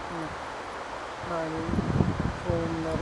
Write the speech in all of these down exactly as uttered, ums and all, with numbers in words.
Evet, nanenin tohumları.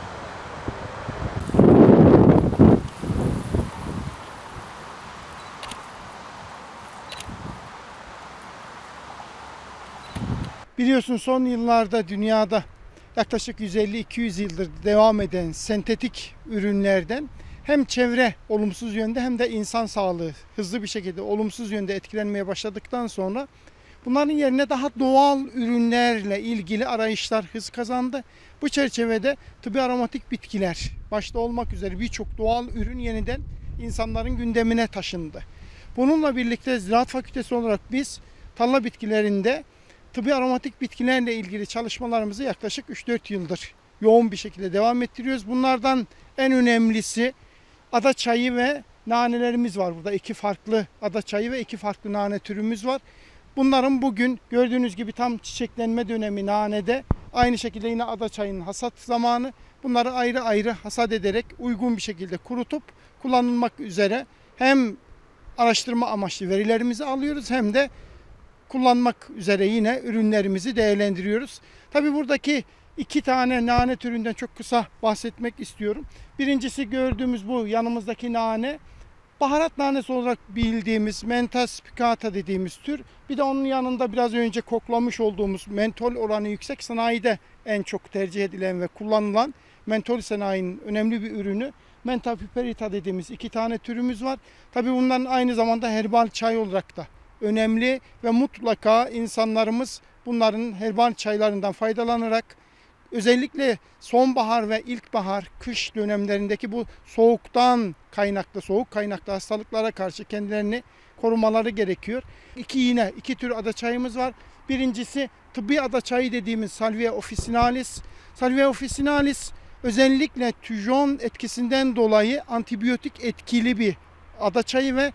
Biliyorsun son yıllarda dünyada yaklaşık yüz elli iki yüz yıldır devam eden sentetik ürünlerden hem çevre olumsuz yönde hem de insan sağlığı hızlı bir şekilde olumsuz yönde etkilenmeye başladıktan sonra bunların yerine daha doğal ürünlerle ilgili arayışlar hız kazandı. Bu çerçevede tıbbi aromatik bitkiler başta olmak üzere birçok doğal ürün yeniden insanların gündemine taşındı. Bununla birlikte Ziraat Fakültesi olarak biz tarla bitkilerinde tıbbi aromatik bitkilerle ilgili çalışmalarımızı yaklaşık üç dört yıldır yoğun bir şekilde devam ettiriyoruz. Bunlardan en önemlisi ada çayı ve nanelerimiz var. Burada iki farklı ada çayı ve iki farklı nane türümüz var. Bunların bugün gördüğünüz gibi tam çiçeklenme dönemi nanede. Aynı şekilde yine ada çayının hasat zamanı. Bunları ayrı ayrı hasat ederek uygun bir şekilde kurutup kullanılmak üzere hem araştırma amaçlı verilerimizi alıyoruz hem de kullanmak üzere yine ürünlerimizi değerlendiriyoruz. Tabii buradaki iki tane nane türünden çok kısa bahsetmek istiyorum. Birincisi gördüğümüz bu yanımızdaki nane baharat nanesi olarak bildiğimiz Mentha spicata dediğimiz tür. Bir de onun yanında biraz önce koklamış olduğumuz mentol oranı yüksek sanayide en çok tercih edilen ve kullanılan mentol sanayinin önemli bir ürünü Mentha piperita dediğimiz iki tane türümüz var. Tabii bunların aynı zamanda herbal çay olarak da önemli ve mutlaka insanlarımız bunların herbal çaylarından faydalanarak özellikle sonbahar ve ilkbahar, kış dönemlerindeki bu soğuktan kaynaklı, soğuk kaynaklı hastalıklara karşı kendilerini korumaları gerekiyor. İki yine iki tür ada çayımız var. Birincisi tıbbi ada çayı dediğimiz Salvia officinalis. Salvia officinalis özellikle tüjon etkisinden dolayı antibiyotik etkili bir ada çayı ve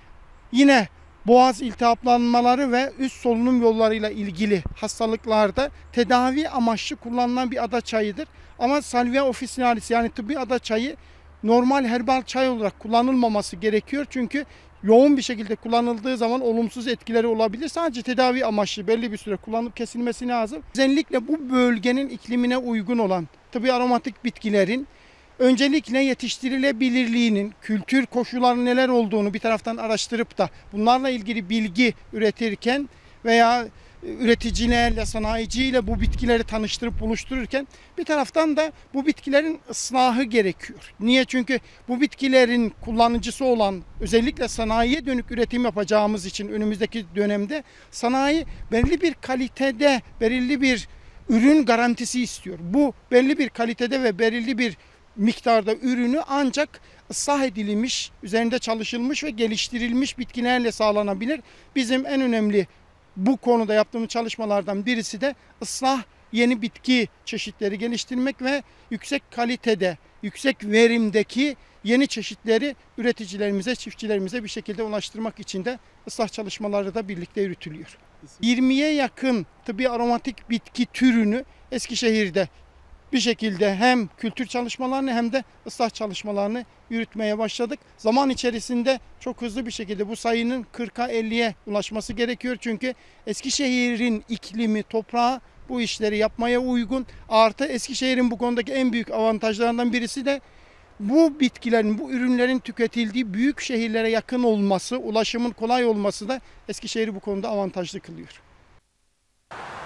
yine boğaz iltihaplanmaları ve üst solunum yollarıyla ilgili hastalıklarda tedavi amaçlı kullanılan bir ada çayıdır. Ama Salvia officinalis yani tıbbi ada çayı normal herbal çay olarak kullanılmaması gerekiyor. Çünkü yoğun bir şekilde kullanıldığı zaman olumsuz etkileri olabilir. Sadece tedavi amaçlı belli bir süre kullanıp kesilmesi lazım. Özellikle bu bölgenin iklimine uygun olan tıbbi aromatik bitkilerin öncelikle yetiştirilebilirliğinin, kültür koşulları neler olduğunu bir taraftan araştırıp da bunlarla ilgili bilgi üretirken veya üreticilerle, sanayiciyle bu bitkileri tanıştırıp buluştururken bir taraftan da bu bitkilerin ıslahı gerekiyor. Niye? Çünkü bu bitkilerin kullanıcısı olan özellikle sanayiye dönük üretim yapacağımız için önümüzdeki dönemde sanayi belli bir kalitede, belirli bir ürün garantisi istiyor. Bu belli bir kalitede ve belirli bir miktarda ürünü ancak ıslah edilmiş, üzerinde çalışılmış ve geliştirilmiş bitkilerle sağlanabilir. Bizim en önemli bu konuda yaptığımız çalışmalardan birisi de ıslah yeni bitki çeşitleri geliştirmek ve yüksek kalitede, yüksek verimdeki yeni çeşitleri üreticilerimize, çiftçilerimize bir şekilde ulaştırmak için de ıslah çalışmaları da birlikte yürütülüyor. yirmiye yakın tıbbi aromatik bitki türünü Eskişehir'de bir şekilde hem kültür çalışmalarını hem de ıslah çalışmalarını yürütmeye başladık. Zaman içerisinde çok hızlı bir şekilde bu sayının kırka elliye ulaşması gerekiyor. Çünkü Eskişehir'in iklimi, toprağı bu işleri yapmaya uygun. Artı Eskişehir'in bu konudaki en büyük avantajlarından birisi de bu bitkilerin, bu ürünlerin tüketildiği büyük şehirlere yakın olması, ulaşımın kolay olması da Eskişehir'i bu konuda avantajlı kılıyor.